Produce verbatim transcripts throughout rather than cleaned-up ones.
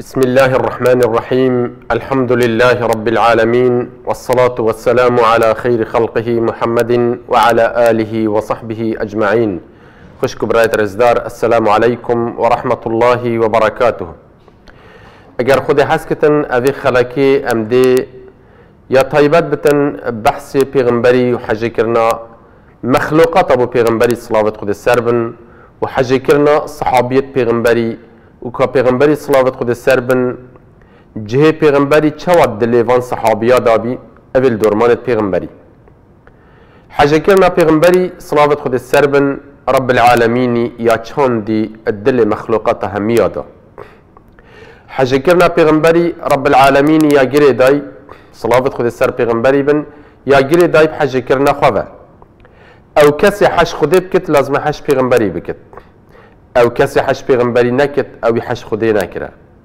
بسم الله الرحمن الرحيم. الحمد لله رب العالمين، والصلاة والسلام على خير خلقه محمد وعلى آله وصحبه أجمعين. خشك برايت رزدار، السلام عليكم ورحمة الله وبركاته. اگر خود حسكتن اوی خلقی امدی یا طيبات بتن بحث پیغمبری و حجی کرنا مخلوقات ابو پیغمبری صلاوات خود سربن و حجی کرنا صحابیت پیغمبری و که پیغمبری صلاوات خود سربن جه پیغمبری چواد دلیوان صحابیا دابی اول درمانت پیغمبری حجی کرنا پیغمبری صلاوات خود سربن رب العالمين یا چاندی الدل مخلوقات همیا دا حجی کرنا پیغمبری رب العالمين یا گره دای صلاوات خود سر پیغمبری بن یا گره دای حجی کرنا خواه او کسی حج خوده بکت لازم حج پیغمبری بکت او کسی حج پیغمبری نکت او حج خوده نکره.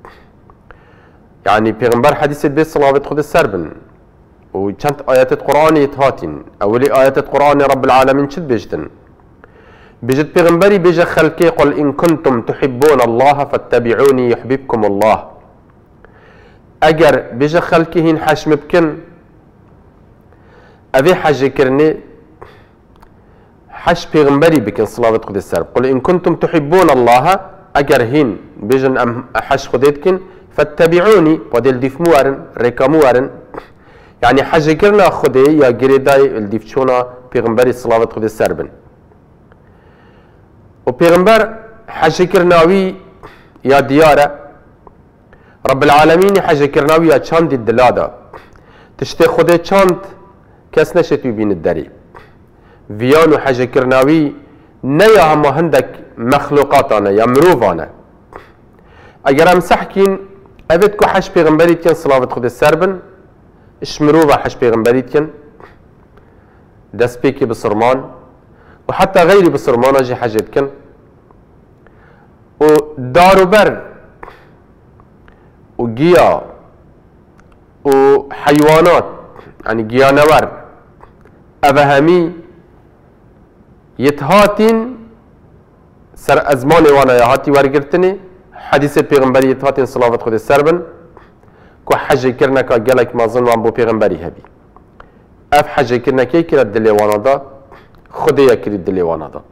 يعني پیغمبر حدیث به صلاوات خود سر بن و چند آیات قرآنی هاتین. اولی آیات قرآن رب العالمين چد بجدن؟ بجد پیغمبری بجه خلقی قل إن كنتم تحبون الله فاتبعوني يحببكم الله. اگر بجه خلقی هین حشم بکن اوی حج کرنی حج پیغمبری بکن صلاوات خود سر. قل إن كنتم تحبون الله اگر هین بجن ام حج خودت کن فاتبعوني ودل ديف موارن ريكا موارن. يعني حج کرنا خودی یا گریدای الدیف چونا پیغمبری صلاوات خود سر بن. و پیغمبر حج کرناوی یا دیاره رب العالمين حج کرناوی یا چاند دلادا تشتی خود چاند کس نشتوی بین الدری ویان و حج کرناوی نه یا همه هندک مخلوقاتانه یا مروفانه. اگر هم سحکین اوید که حج پیغمبریت کن صلاوات خود سر بن اش مروفا حج پیغمبریت کن دست پیکی بسرمان و حتی غیری بسرمان اجی حجت کن و دار و بر و گیا و حیوانات يعني گیانور اوهمی يتهاتين سر ازمان وانا يهاتي ورگرتني حديث پیغمبری يتهاتين صلاوات خود سربن كو حج کرنا كا گلك مازن وان بو پیغمبری هبي اف حج کرنا كي كرد دلي وانا دا خود يكرد دلي وانا دا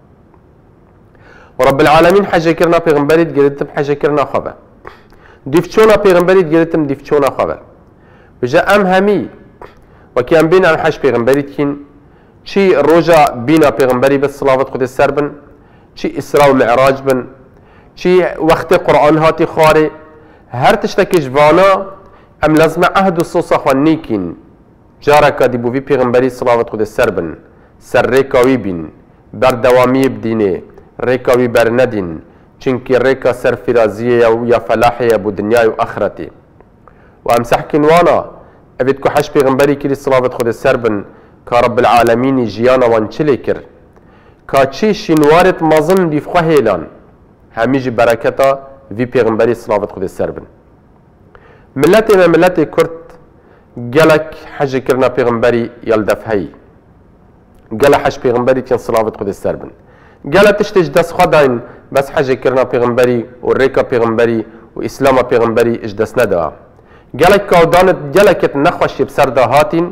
ورب العالمين حج کرنا پیغمبری گرتم حج کرنا خوبه دیفچونا پیغمبری گرتم دیفچونا خوبه بجا ام همي وكي ام بين ام حج پیغمبری كين چی روجا بینا پیغمبری بس صلاوات خود سر بن چی اسراء و معراج بن چی وقت قرآن هاتی خاره هر تشتکی جوانا ام لازم عهد و صوصا خوانی کین جارکا دی بوی پیغمبری صلاوات خود سر بن سر ریکاوی بین بردوامی بدینه ریکاوی بر ندین چنکی ریکا سر فرازیه یا فلاحیه بو دنیای و اخرتی و ام سحکین وانا اوید که حج پیغمبری کلی صلاوات خود سر بن که رب العالمين جيانا وان چلی کر که چی شنوارت مظن دیف خواه هیلان همیجی برکتا وی پیغمبری صلاوات خود سر بن. ملت ما ملت کرد گلک حج کرنا پیغمبری یلدف هی گل حج پیغمبری تین صلاوات خود سر بن گل تشتج دست خداین بس حج کرنا پیغمبری و ریکا پیغمبری و اسلام پیغمبری اج دست ندا گلک کودانت گلکت نخوشی بسر دا هاتین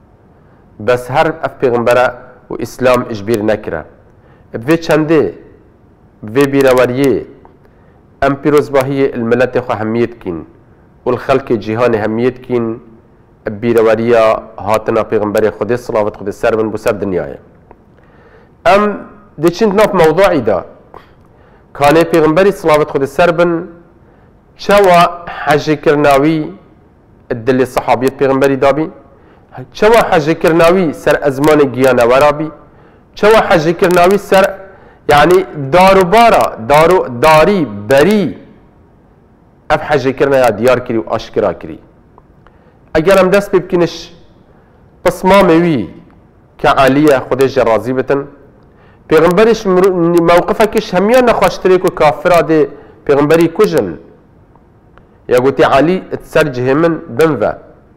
بس هر اف پیغمبره و اسلام اجبیر نکره بوی چنده بوی بیروریه ام پیروزباهی الملت خو همیت کین و الخلق جهان همیت کین بیروریه هاتنا پیغمبر خود صلاوات خود سر بن بسر دنیای ام دی چند ناف موضوعی دا کانه پیغمبری صلاوات خود سر بن چوا حج کرناوی الدل صحابیت پیغمبری دابی چوا حج کرناوی سر ازمان گیانه ورابی چوا حج کرناوی سر يعني دارو بارا دارو داری بری اف حج کرنا یا دیار کری و آشکرا کری اگر هم دست ببکنش بصماموی که عالیه خودش راضی بتن پیغمبرش موقفکش همیان نخواشتری که کافره ده پیغمبری کجن یا گوتی عالی اتسرجه من بنوه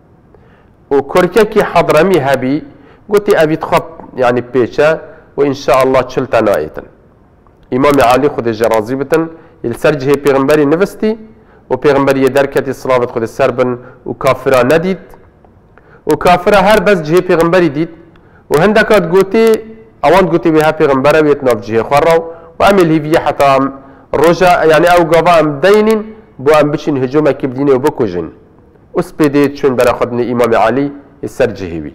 و كركي حضرمي هبي قلت أبي تخط يعني بيشة وإن شاء الله تشلت نايتن إمام علي خد الجرازي بتن السرج هي بيغمبري نفستي و پیغمبری درکتی صلوات خود سر بن و کافرا ندید و کافرا هر بس جه پیغمبری دید و هندکات گوتی اوان گوتی به پیغمبر ویت ناف جه خورا و امیل هیوی حتی ام رجا یعنی او گاوا ام دینین بو ام بچین هجوم کی بدینه و بکوجن اس بدید چون برا خودن امام علی سر جهوی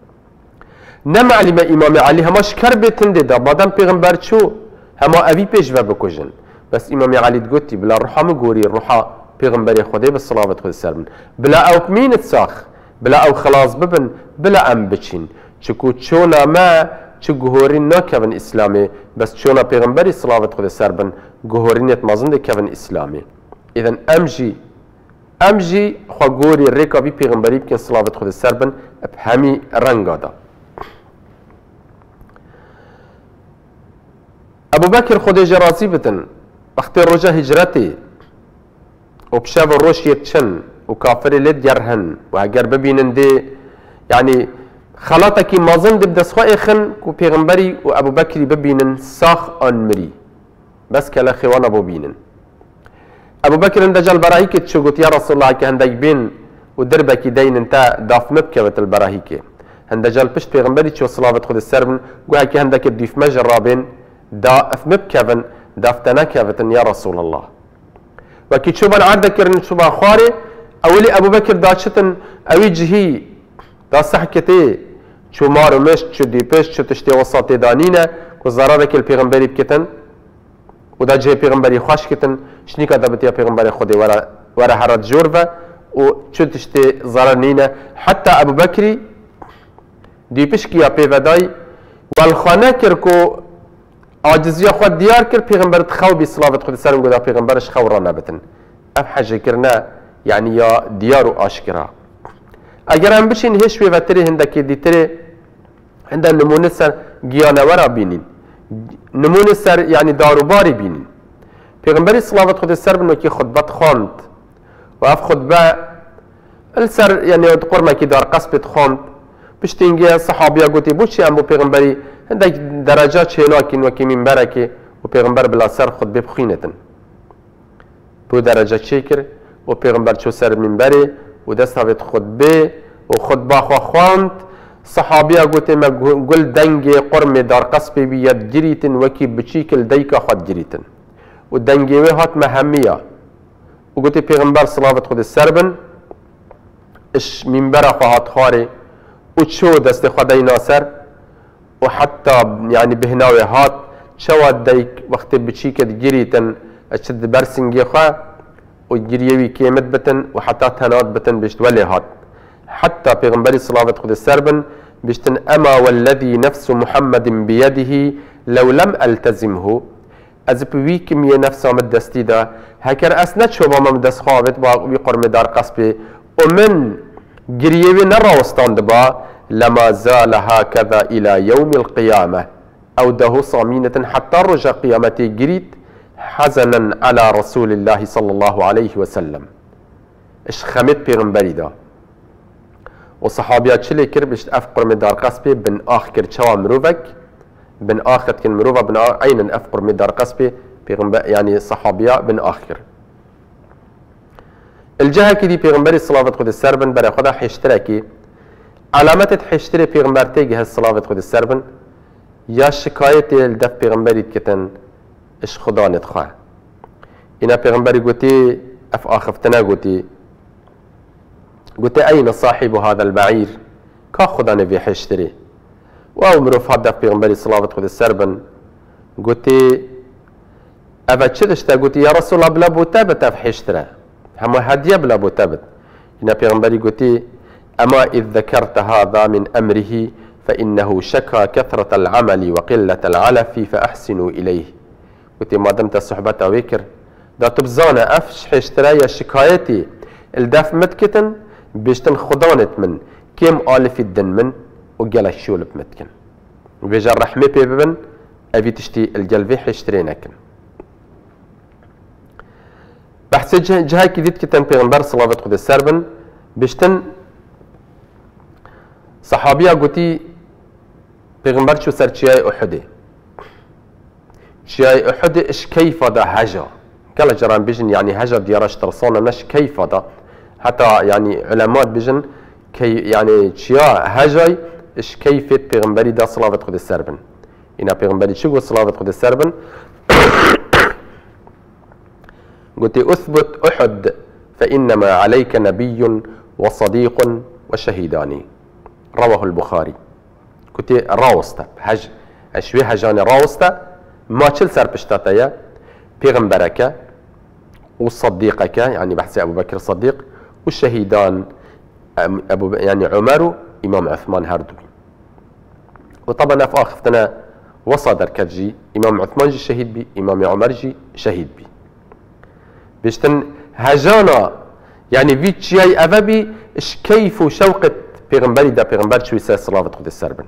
نمعلم امام علی هماش کر بتنده دا بادم پیغمبر چو هما اوی پیش و بکوجن بس امام علی گوتی بلا روحا مگوری روحا پیغمبر خدا به صلوات خود سر بن بلا او مين تساخ بلا او خلاص ببن بلا ام بچین چکو چونا ما چو گهورین نا کون اسلامی بس چونا پیغمبری صلوات خود سر بن گهورینت مازنده کون اسلامی اذن امجی امجی خوا گوری ریکا بی پیغمبری بکن صلوات خود سر بن بهمی رنگا دا ابو بکر خود جرازی بتن وقتی رجا هجرتی و بشاف الروش يتشن وكافر لد يرهن وهجر ببينن دي يعني خلاطك مازن دب دسخوا خن كو پیغمبري و ابو بكر ببينن ساخ ان مري بس كلا خوان ابو بينن ابو بكر اندجال براهيك تشوغت يا رسول الله كهندك بين ودربك دين انت داف مبكبت البراهيك هندجال بشت پیغمبري تشو صلوات خود السربن قوها كي هندك ديف مجرابين داف مبكبن دافتنا كبتن يا رسول الله وكي شوبان عادة كرن شوبان خواري اولي ابو بكر داشتن اوي جهي دا صحكتي شو مارو مشت شو دي بشت شو تشتي وسطي دانينا كو زرارك البيغمبري بكتن ودا جهي بيغمبري خوش كتن شنيكا دابتيا بيغمبري خودي ورا ورا حرات جورفا وشو تشتي زرانينا حتى ابو بكري دي بشكيا بيفداي والخانه كركو عاجزية خود ديار كر پیغمبر تخو بي صلوات خود سرم قدا پیغمبرش خو را نبتن اف حاجه کرنا يعني يا ديار و آشكرا اگر هم بشين هش و تري هندك دي تري هنده نمونه سر گيانورا بينين نمونه سر يعني داروباري بينين پیغمبر صلوات خود سرم وكي خطبت خواند و اف خطبه السر يعني قرمه كي دار قصبت خواند بشتينجي صحابيه قوتي بوشي ام بو پیغمبري هندك درجات شيناكين وكي من بركة وبيغمبر بلا سر خد ببخينتن بو درجات شكر وبيغمبر شو سر من بري ودست هفت خد بي وخد باخوا خواند صحابيا قلت ما قل دنجي قرم دار قصبي بيد جريتن وكي بشيكل ديكا خد جريتن والدنجي وهات مهمية وقلت بيغمبر صلاة خد السربن اش من برا خواهات خاري وشو دست خدي ناصر وحتى يعني بهناوي هات شواد ديك وقت بتشيكة جريتن اشد برسنجي خا وجريوي كيمت بتن وحتى تنات بتن بشت ولي هات حتى پیغمبري صلاة خود السربن بشتن اما والذي نفس محمد بيده لو لم التزمه از بوي كمية نفسه مدستي دا هكر اسنت شو بما مدست خوابت با قرم دار قصبي ومن جريوي نرى وستاند با لما زال هكذا إلى يوم القيامة أو ده صامينة حتى رجع قيامتي جريت حزنا على رسول الله صلى الله عليه وسلم اش خمت پیغمبری دا وصحابيات شلي كر بشت افقر من دار قصبي بن آخ كر چوا مروفك بن آخ كن مروفا بن آخ عينا افقر من دار قصبي يعني صحابيا بن آخ كر الجهة كدي پیغمبری صلاة خود السربن برای خدا حشتركي علامت حشتري پیغمبر تيجي هالصلاة خود السربن يا شكاية الدف پیغمبری كتن اش خدا ندخواه اینا پیغمبری قوتي اف آخفتنا قوتي قوتي اين صاحب هذا البعير كا خدا نبي حشتري واو مروف هدف پیغمبری صلاة خود السربن قوتي افا چدشتا قوتي يا رسول الله بلا بوتابت اف حشتره هما هدية بلا بوتابت اینا پیغمبری قوتي أما إذ ذكرت هذا من أمره فإنه شكى كثرة العمل وقلة العلف فأحسنوا إليه قلت ما دمت الصحبة ويكر دا تبزانا أفش حشترايا شكايتي الدف متكتن بيشتن خضانت من كم آلف الدن من وقال الشولب متكن وبيجا الرحمة بيبن أبي تشتي الجلبي حشترينكن بحث جهاي كذيت كتن بيغمبر صلاة خد السربن بيشتن صحابيا قوتي پیغمبر شو سر چیای احده چیای احده اش كيف دا هجا كلا جران بيجن يعني هجر ديارش ترصانا نش كيف هذا حتى يعني علماء بيجن كي يعني تشيا هجاي اش كيفة پیغمبری دا صلاة خود سربن اینا پیغمبری چی گفت صلاة خود سربن قلت اثبت احد فانما عليك نبي وصديق وشهيدان رواه البخاري قلت راوسته هج اشوي هجاني راوسته ما چل سر پشتاتايا پیغمبرك وصديقك يعني بحث ابو بكر الصديق والشهيدان ابو يعني عمر امام عثمان هردوي وطبعا في اخفتنا وصدر كجي امام عثمان جي شهيد بي امام عمر جي شهيد بي بيشتن هجانا يعني في تشياي افبي اش كيف وشوقت پیغمبري دا پیغمبر شوي سا صلاة خود السربن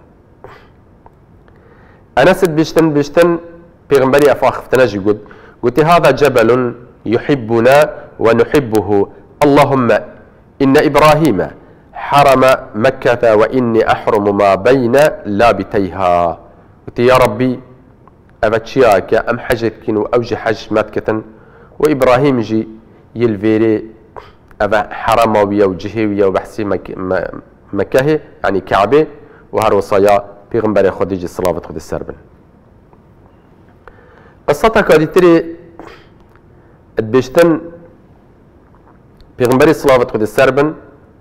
انا سد بيشتن بيشتن پیغمبري اف اخفتنا جي قد قلت هذا جبل يحبنا ونحبه اللهم ان ابراهيم حرم مكة وإني أحرم ما بين لابتيها قلت يا ربي أفتشياك أم حجت كنو أوجي حج مكة وإبراهيم جي يلفيري أفا حرم ويوجهي ويوبحسي مك مكة يعني كعبة وهروصايا بيغمبر خديجي الصلاة خد السربن قصتك هذه تري بيشتن بيغمبر الصلاة خد السربن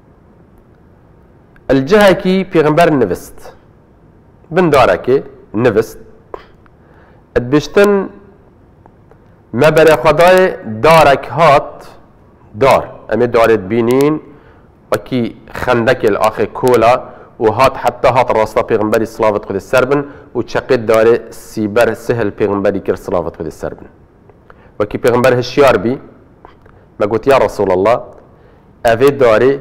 الجهة كي پیغمبر نوست بن داركي نوست ادبشتن ما بري خداي دارك هات دار امي دارت بينين وكي خندك الاخي كولا وهات حتى هات راستا پیغمبري صلاة خد السربن وشقيت داري سيبر سهل پیغمبري كر صلاة خد السربن وكي پیغمبر هشيار بي ما قلت يا رسول الله افي داري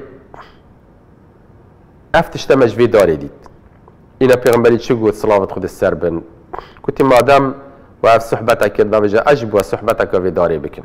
افتشتمج في داري ديت إنا پیغمبری چی گفت صلاة خود السربن قلت مادام وف صحبتك كده بجا أجب وصحبتك في داري بكم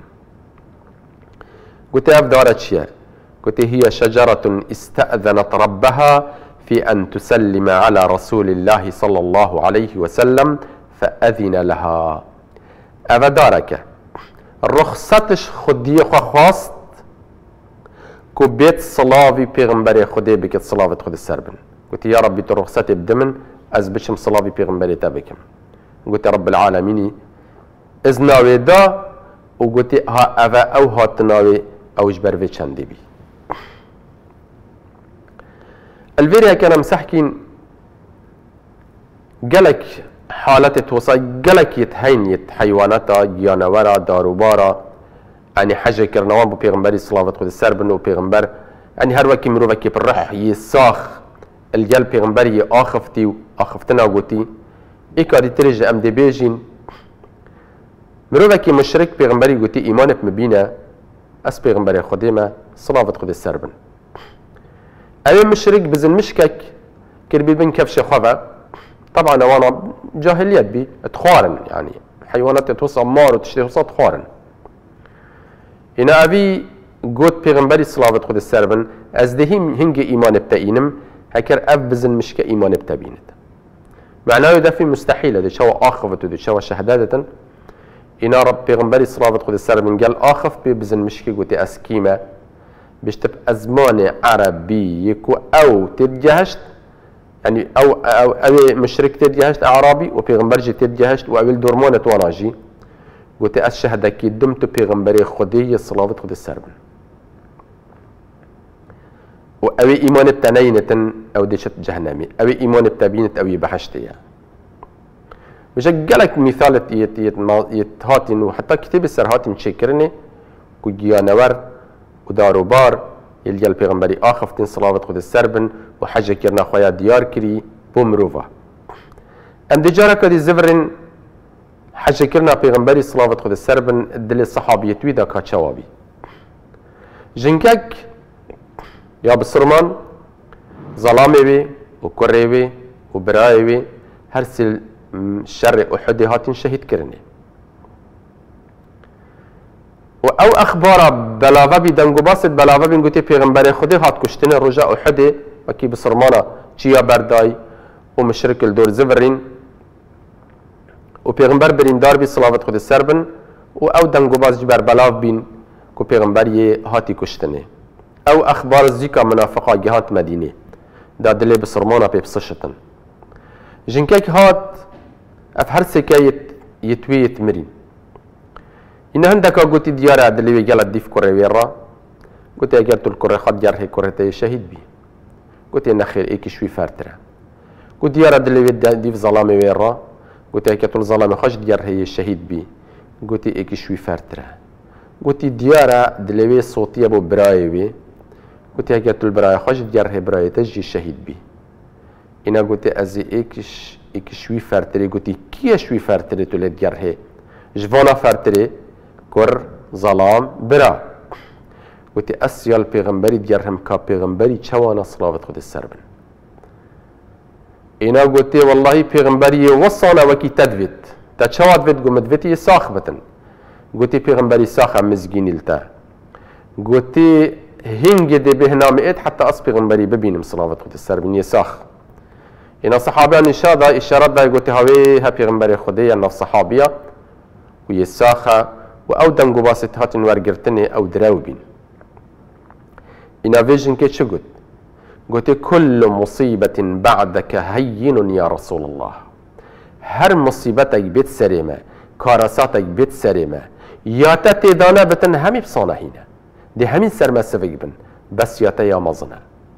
قلت اف دارة چيه قلت هي شجرة استأذنت ربها في أن تسلم على رسول الله صلى الله عليه وسلم فأذن لها اف دارك رخصتش خدي خواست كو بيت صلاة في پیغمبر خدي بكت صلاة خود السربن قلت يا ربي ترخصتي بدمن از بشم صلاة في پیغمبر تابكم قلت يا رب العالمين از ناوي دا وقلت ها افا او هات ناوي او جبر في چندي بي الفيريا كان مسحكين قلك حالة توصى قلك يتهين يت حيواناتا جيانورا داروبارا يعني حاجة كرنوان بو پیغمبري صلاة خود السربن و پیغمبر يعني هر وكي مرو وكي بالرح يساخ الجل پیغمبري آخفتي و آخفتنا وقوتي ايكا دي ترجع ام دي بيجين مرو وكي مشرك پیغمبري قوتي ايمانت مبينة اس پیغمبري خوديما صلاة خود السربن اي مشرك بزن مشكك كربي بن كفش خفا طبعا وانا جاهليات بي تخارن يعني حيوانات توصى مار وتشتري توصى تخارن هنا أبي قوت پیغمبری صلاة خود السربن از دهیم هنگ ایمان بتاینم هكر اف بزن مشك ايمان بتابينت معناه ده في مستحيل ده شو اخفت ده شو شهادة إن رب پیغمبری صلاة خود السربن قال اخف بزن مشك قوت اسكيمة بيشتب ازمان عربي يكو او تتجهشت يعني او او, أو مشرك تتجهشت اعرابي وبيغمبرجي تتجهشت او الدورمونة واناجي قلت أشهد كي دمت بيغمبري خدي الصلاة خد السربن وأوي إيمان بتنينة أو ديشت جهنمي أوي إيمان بتبينة أوي بحشتية بجلك مثال يت يت يتهاتن وحتى كتاب السرهاتن شكرني كجيانور وداروبار يلقى البيغمبري آخفتن صلاة خد السربن وحاجة كرنا خويا ديار كري بومروفا أم دجارك دي زفرن حاجة كرنا پیغمبری صلاة خود السربن دل الصحابية ويدا كاتشوابي جنكك يا بسرمان ظلامي بي وكري بي وبراي بي هرسل شر أحد هاتين شهيد كرني او اخبار بلاغه بي دنگو باسد بلاغه بين قوتي پیغمبر خودي هات كشتن رجاء أحد وكي بسرمانا چيا برداي ومشرك الدور زفرين و پیغمبر بریندار بی صلاة خود سربن و او دنگو باز جبر بلاف بین کو پیغمبری هاتی کشتنه او اخبار زیکا منافقا گهات مدینه دا دلی بسرمانا پی بسشتن جنکک هات اف هر سکه يتويت مرين إن هندك قلت ديار عدلي وجلت ديف كوري ويرا قلت أجرت الكوري خد جرح كوري شهيد بي قلت إن خير إيك شوي فارترا قلت ديار عدلي ديف ظلامي ويرا قلت أجرت الظلام خش ديار هي الشهيد بي قلت إيك شوي فارترا قلت ديار عدلي صوتي أبو براي بي قلت أجرت البراي خش ديار هي براي تجي الشهيد بي إن قلت أزي إيكش إيك شوي فارتري قلت كي شوي فارتري تولي ديار هي جوانا فارتري كور ظلام برا قلت أسيال پیغمبری ديارهم كا پیغمبری چوانا صلاوت خود السربن إنا قلت والله پیغمبری وصانا وكي تدويت تا چواد ويت قمت ويتي ساخ بتن قلت پیغمبری ساخ مزگين التا قلت هنگ دي بهنامئت حتى أص پیغمبری ببينم صلاوت خود السربن يساخ إن صحابيان إشارة إشارات دا قلت هاوي ها پیغمبر خدي أن الصحابية ويساخة وأو دنگو باست هاتن ورگرتني أو دراوبين إن فيجن كي شو قلت قلت كل مصيبة بعدك هين يا رسول الله هر مصيبتك بيت سريمة كارساتك بيت سريمة يا تتي دانا بتن همي بصانا هنا دي همين سرما سفق بن بس يا تيا مظنة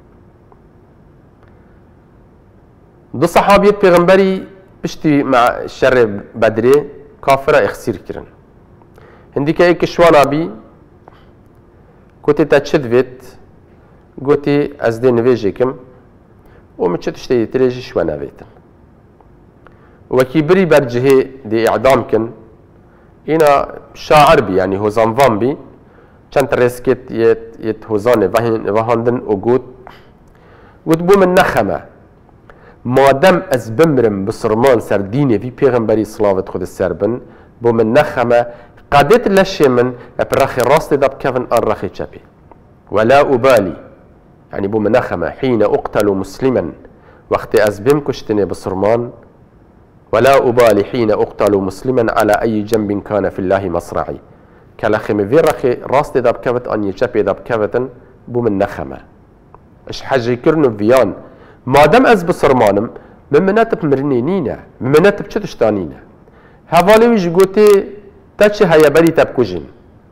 دو صحابية پیغمبری بشتي مع شر بدري كافرة اخسير كرن هندي كاي كشوانا بي كوتي تاتشدفت قوتي از دي نفيجيكم ومتش تشتي تريجي شوانا بيتن وكي بري برجهي دي اعدام كن انا شاعر بي يعني هو زنفان بي چند ريسكت يت يت هوزان وهاندن وقوت قوت بو من نخمه مادام از بمرم بسرمان سر دینه في پیغمبری صلاوت خود السربن بو من نخمه قادت لشي من برخي راست داب كفن ان رخي چبي ولا أبالي يعني بو من نخمه حين أقتل مسلما وقت از بم كشتني بسرمان ولا أبالي حين أقتل مسلما على أي جنب كان في الله مصرعي كالخم في رخي راست داب كفت ان يچبي داب كفتن بو من نخمه اش حاجه كرنو فيان مادام از بسرمانم من مناتب مرني نينا من مناتب چه تشتانينا هوالي ويش قوتي تاچه هيا بري تبكوجين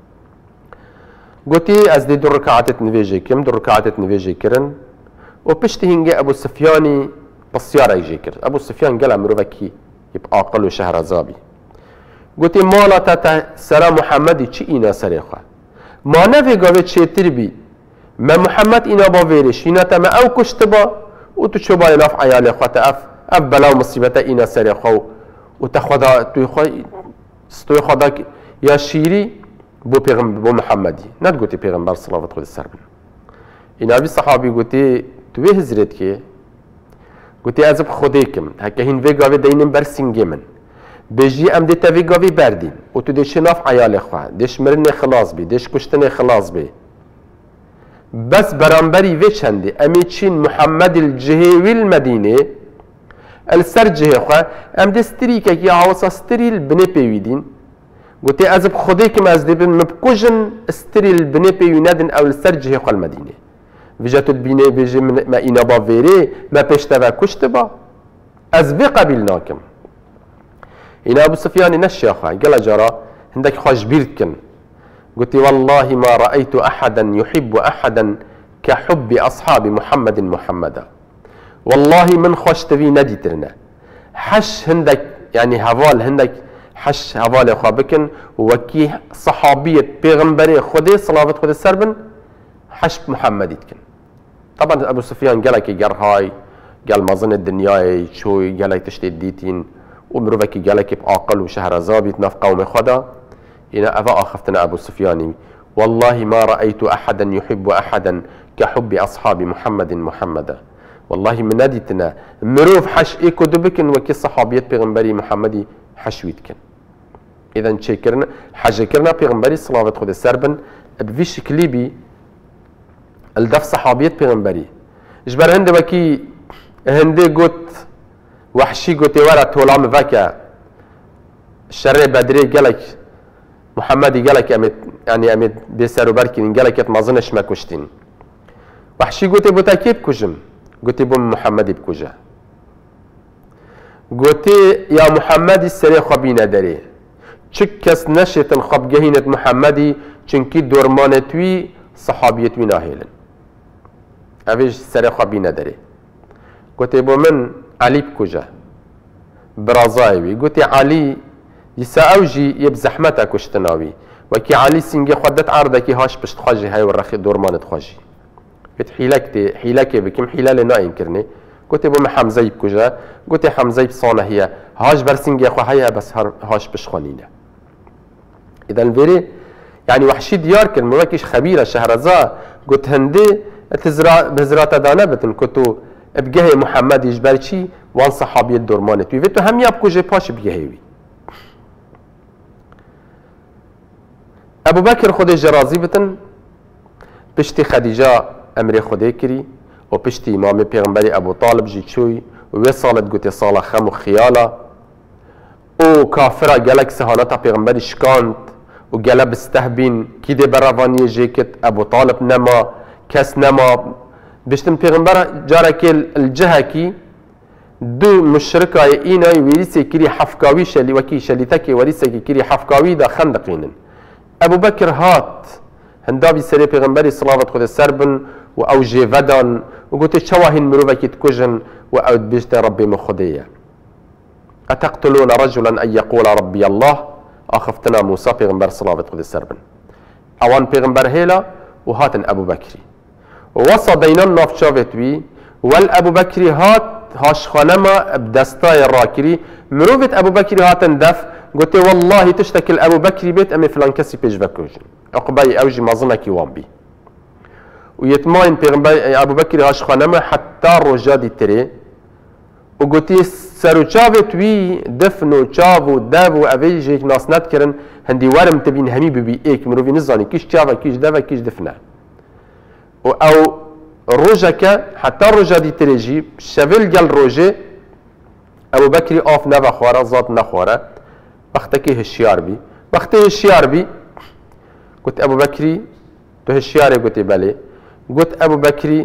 قوتي از دي دو ركعات نفيجي كم دو ركعات نفيجي كرن وبشتي هنجي ابو سفياني بسيارة يجي كر ابو سفيان قال مروفكي يبقى اقل شهر زابي قوتي مالا تاتا سرا محمدي چي اينا سريخوا ما نفي قاوه چه تربي ما محمد اينا با ويرش اينا تما او كشتبا و تو چوبا ناف عيال خواته اف اف بلا مصيبته اینا سر خو و تخدا تو خو ستوی خدا یا شیری بو پیغمبر بو محمدی ند گوتی پیغمبر صلوات خود سر بن اینا بی صحابی گوتی تو هزرت که گوتی از خودیکم هکه هین وی گاوی دینم بر سینگی من بجی ام دی توی گاوی بردین و تو دیش ناف عیال خوا دیش مرن خلاص بی دیش کشتن خلاص بی بس برانبری وی چنده امی چین محمد الجهوی المدینه السر جهه خواه ام دستری که که عوضا ستریل بنی پیویدین گوتی از خودی که از دیبن مبکوژن ستریل بنی پیویندن او السر جهه خواه المدینه ویجا تو بینه بیجی ما اینا با ویره ما پیشتا و کشت با از بی قبیل ناکم اینا ابو سفیانی نشیا خواه گل جارا هندک خواهش بیرد کن قلت والله ما رأيت أحدا يحب أحدا كحب أصحاب محمد محمدا والله من خوش تبي ندي ترنا حش هندك يعني هوال هندك حش هوال خابكن وكي صحابية بيغمبري خدي صلاة خدي سربن حش محمد يتكن طبعا أبو سفيان قال لك جر هاي قال ما ظن الدنيا شوي قال لك تشتي ديتين ومروفك قال لك بعقل وشهر زابي تناف قوم خدا إنا أفا أخفتنا أبو سفيان والله ما رأيت أحدا يحب أحدا كحب أصحاب محمد محمدا والله من ناديتنا مروف حش إيكو دبكن وكي صحابية بيغنبري محمدي حشويتكن إذا شكرنا حجكرنا بيغنبري صلاة خد السربن بفي شكلي بي الدف صحابية بيغنبري جبر هند وكي هندي قوت وحشي قوتي ورا تولام فاكا الشر بدري قالك محمدي قالك أمد يعني أمد بيسارو بركين قالك ما ظنش ما كشتين وحشي قلت بوتا كيف كجم قلت بوم محمدي بكجا قلت يا محمدي السري خبينا داري چك كس نشت خب جهينة محمدي چنكي دورمانتوي صحابيتوي ناهيلن أفيش السري خبينا داري قلت بو من علي بكجا برازايوي قلت علي يساوجي يبزحمتا كشتناوي وكي علي سنجي خدت عرضكي هاش بشت خاجي هاي والرخي دورمانت خاجي قلت حيلكتي حيلكي بكم حيلة لنا ينكرني قلت بو حمزة بكجا قلت حمزة بصانة هي هاش برسنجي خو هيا بس هاش بشخانينا إذا الفيري يعني وحشي ديار كن مواكيش خبيرة شهرزا قلت هندي تزرع بزراتا دانا بتن كتو بجهي محمد يجبرشي وان صحابي الدورمانت ويفتو هم يابكو جي باش بجهيوي ابو بكر خودي جرازي بتن بشتي خديجة امري خودي كري و بشتي امام پیغمبري ابو طالب جي تشوي وصالت قوتي صالة خم وخيالة او كافرة قالك سهانتا پیغمبري شكانت و قالب استهبين كيدي براواني جيكت ابو طالب نما كس نما بشتم پیغمبر جارك الجهكي دو مشركة اينا ويريسي كري حفكاوي شلي وكي شليتكي وريسي كري حفكاوي دا خندقين ابو بكر هات هندابي سري پیغمبري صلاة خود سربن و او جيفدان و قلت شواهن مروفكي تكجن و او بيشت ربي مخدية اتقتلون رجلا ان يقول ربي الله اخفتنا موسى پیغمبر صلاة خود سربن اوان پیغمبر هيلا و هاتن ابو بكري ووصى بيننا ناف شافتوي والابو بكري هات هاش خانما بدستاي الراكري مروفت ابو بكري هاتن دف قلت والله تشتكي ابو بكري بيت امي فلان كسي بيج بكوجن عقباي اوجي مازنكي وامبي ويتماين بيغمبر ابو بكري هاش خانما حتى رجادي تري وقلت سرو شافتوي دفنو شافو دابو افيجيك ناس نتكرن هندي ورم تبين همي ببي ايك مروفي نزاني كيش شافا كيش دافا كيش دفنا او روجك حتى روجا دي تريجي شافل قال روجي ابو بكري اوف نفا خوارا زاد نخوارا وقتكي هشيار بي وقتي هشيار بي قلت ابو بكري تو هشياري قلت بلي قلت ابو بكري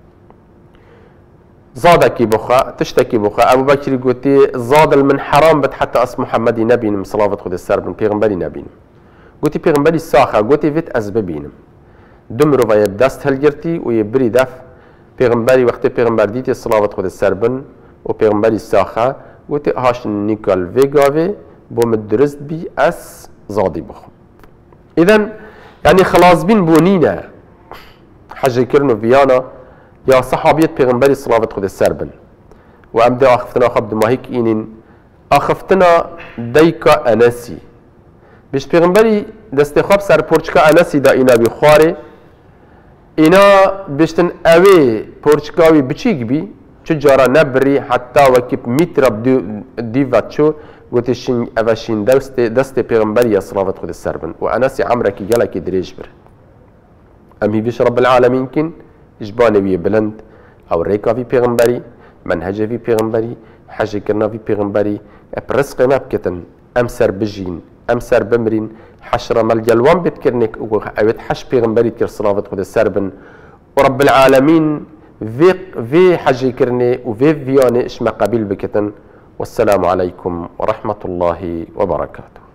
زادكي بخا تشتكي بخا ابو بكري قلت زاد من حرام بت حتى اسم محمد نبي من صلاه خد السرب من پیغمبري نبي قلت پیغمبري ساخه قلت فيت اسبابين دمرو و دست هلگرتی و یبری دف پیغمبری وقتی پیغمبر دیتی صلوات خود سربن و پیغمبری ساخه گوتی هاش نیکال ویگاوی بوم درست بی اس زادی بخم اذن يعني خلاص بين بونينا حاجه كرنو فيانا يا صحابية پیغمبری صلوات خود سربن و امده اخفتنا خبد ماهيك اینین اخفتنا ديكا انسي بيش پیغمبری دست خواب سر پرچکا انسي دا اینا بی خواره اینا بشتن اوی پرچکاوی بچیک بی چه جارا نبری حتی وکیب میتراب دیوات شو گوتشین اوشین دست دست پیغمبری صلوات خود سربن و انسی عمرکی گلکی دریج بر امی بیش رب العالمین کن اجبانه وی بلند او ریکا وی پیغمبری منهجه وی پیغمبری حاجه کرنا وی پیغمبری ابرسق نبکتن ام سر بجین ام سر بمرین حشرة مالجلوان بتكرنك اوت حش پیغمبري تكر صلاة خود سربن ورب العالمين في في حجي كرني وفي فياني اشما قبيل بكتن والسلام عليكم ورحمة الله وبركاته.